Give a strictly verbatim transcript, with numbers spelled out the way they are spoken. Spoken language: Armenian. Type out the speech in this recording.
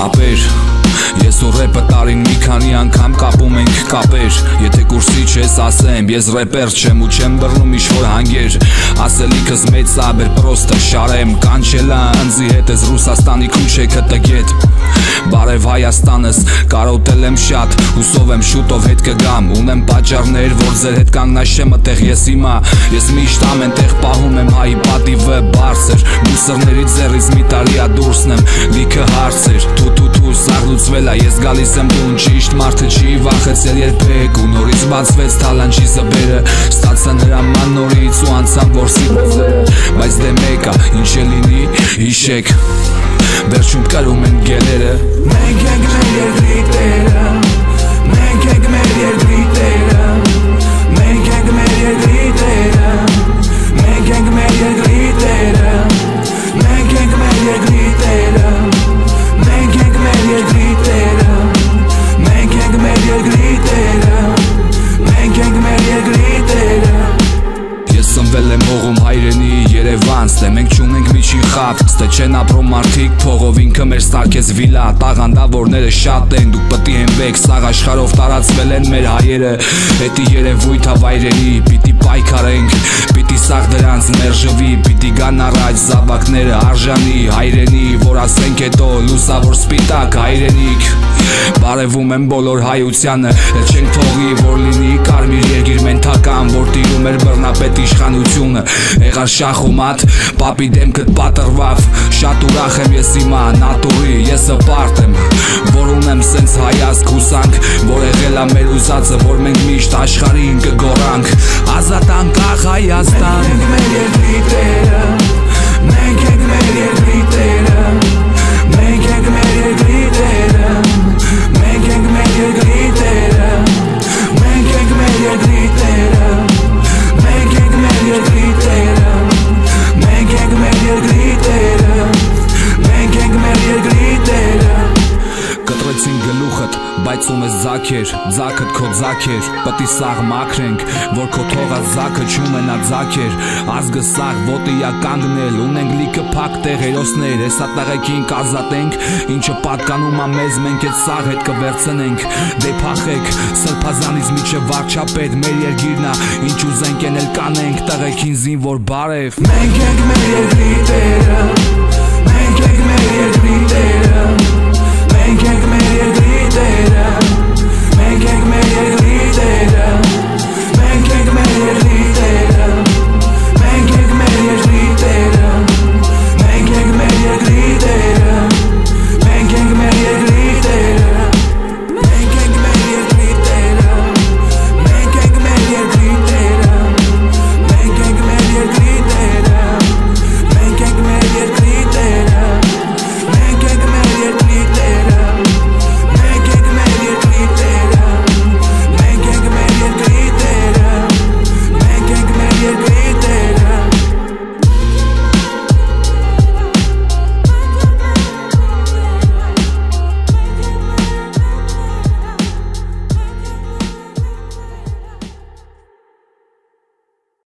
կապեր Ես ու ռեպը տարին մի քանի անգամ կապում ենք կապեր Եթե կուրսի չես ասեմ, ես ռեպեր չեմ ու չեմ բռնում ինչ-որ հանգեր Ասելիքս մեծ աբեր պրոստը շարեմ Կանչելա ընձի հետ ես Ռուսաստանի քուչեքը տգետ Բարև Հայաստանս, կարոտել եմ շատ Հուսով եմ շուտով հետ կգամ Ունեմ պատճառներ, որ ձեր հետ կանգնած չեմ ըտեղ ես հիմա Ես միշտ ամեն տեղ պահում եմ հայի պատիվը բարձր Մուսրների ձեռից մի տարիա դուրսն եմ լիքը հարցեր Թու թու թու սաղլուծվել ա ես գալիս եմ տուն Ճիշտ մարդը չի վախեցել երբեք ու նորից բացվեց թալանչի զբերը Ստացա նրա ման նորից ու անցան որսի բզերը Բայց դե մեկ ա ինչ է լինի հիշեք Վերջում կրում են գելերը Մենք ենք մեր երկրի տերը Մենք ենք մեր երկրի տերը Մենք ենք մեր երկրի տերը Մենք ենք մեր երկրի տերը Մենք ենք մեր երկրի տերը Մենք ենք մեր երկրի տերը Մենք ենք մեր երկրի տերը Մենք ենք մեր երկրի տերը Ես սնվել եմ հողում հայրենի Երևան Ստե մենք չունենք միջին խավ Ստե չեն ապրում մարդիկ փողով ինքը մեր ստարկեց վիլա Տաղանդավորները շատ են դուք պտի հենվեք Սաղ աշխարհով տարածվել են մեր հայերը Հետի երևույթ հավայրենի Պիտի պայքարենք Պիտի սաղ դրանց մերժվի Պիտի գան առաջ զավակները արժանի Հայրենի որ ասենք հետո լուսավոր սպիտակ հայրենիք Բարևում եմ բոլոր հայությանը Էլ չենք թողի որ լինի կարմիր երկիր մենթական Որ տիրում էր բռնապետ իշխանությունը Եղար շախ ու մատ Պապի դեմքդ պատրվավ Շատ ուրախ եմ ես հիմա նատուրի Ես հպարտ եմ Որ ունեմ սենց հայացք հուսանք Որ եղել ա մեր ուզածը Որ մենք միշտ աշխարհին կգոռանք Ազատ անկախ Հայաստան Մենք ենք մեր երկրի տերը Մենք ենք մեր երկրի տերը Մենք ենք մեր երկրի տերը Մենք ենք մեր երկրի տերը Մենք ենք մեր երկրի տերը Մենք ենք մեր երկրի տերը Մենք ենք մեր երկրի տերը Մենք ենք մեր երկրի տերը Կտրեցին գլուխդ, բայց ունես ձակեր Ձակդ քո ձակեր, պտի սաղ մաքրենք Որ քո թողած ձակը չունենա ձակեր Ազգը սաղ ոտիա կանգնել Ունենք լիքը փակ տեղ հերոսներ Հեսա տղեկին կազատենք Ինչը պատկանում ա մեզ մենք էտ սաղ հետ կվերցնենք Դե փախեք, սրբազանից միջև վարչապետ Մեր երկիրն ա, ինչ ուզենք են էլ կանենք Տղեկին զինվոր բարև Մենք ենք մեր երկրի տերը Մենք ենք մեր երկրի տերը Մենք ենք մեր երկրի տերը